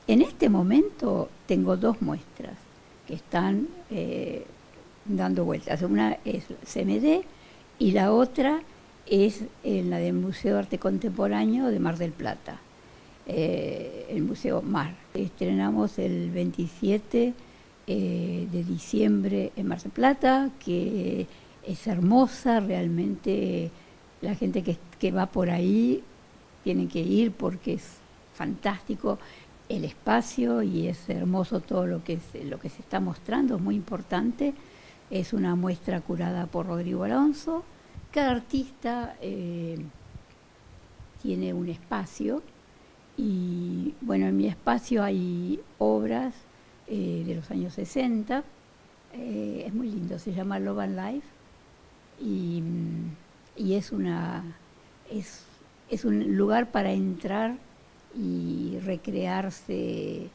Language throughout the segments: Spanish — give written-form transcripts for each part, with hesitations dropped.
En este momento tengo dos muestras que están dando vueltas. Una es CMD y la otra es en la del Museo de Arte Contemporáneo de Mar del Plata, el Museo Mar. Estrenamos el 27 de diciembre en Mar del Plata, que es hermosa, realmente la gente que va por ahí tiene que ir porque es fantástico el espacio y es hermoso todo lo que se está mostrando, es muy importante. Es una muestra curada por Rodrigo Alonso. Cada artista tiene un espacio y bueno, en mi espacio hay obras de los años 60, es muy lindo, se llama Love and Life y es un lugar para entrar y recrearse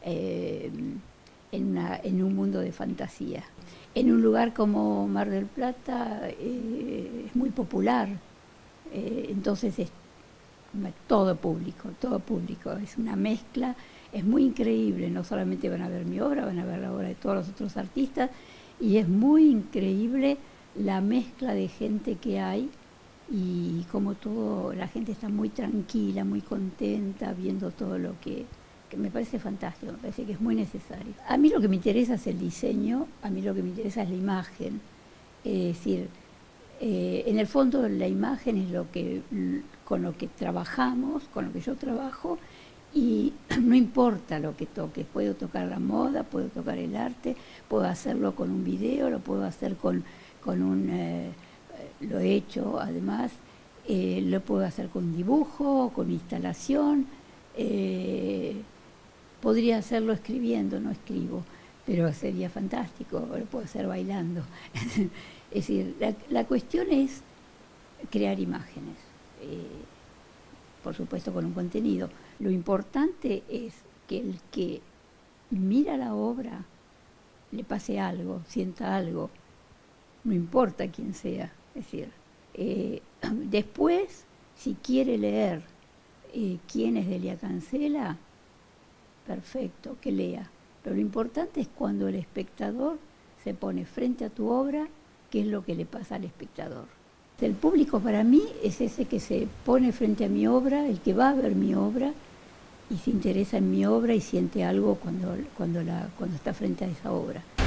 en un mundo de fantasía. En un lugar como Mar del Plata es muy popular, entonces es todo público, es una mezcla, es muy increíble, no solamente van a ver mi obra, van a ver la obra de todos los otros artistas, y es muy increíble la mezcla de gente que hay, y como la gente está muy tranquila, muy contenta, viendo todo lo que me parece fantástico, me parece que es muy necesario. A mí lo que me interesa es el diseño, a mí lo que me interesa es la imagen, es decir, en el fondo la imagen es con lo que trabajamos, con lo que yo trabajo, y no importa lo que toque, puedo tocar la moda, puedo tocar el arte, puedo hacerlo con un video, lo puedo hacer lo he hecho además, lo puedo hacer con dibujo, con instalación, podría hacerlo escribiendo, no escribo, pero sería fantástico, lo puedo hacer bailando. Es decir, la cuestión es crear imágenes, por supuesto con un contenido. Lo importante es que el que mira la obra le pase algo, sienta algo, no importa quién sea. Es decir, después, si quiere leer quién es Delia Cancela, perfecto, que lea. Pero lo importante es cuando el espectador se pone frente a tu obra, qué es lo que le pasa al espectador. El público para mí es ese que se pone frente a mi obra, el que va a ver mi obra y se interesa en mi obra y siente algo cuando está frente a esa obra.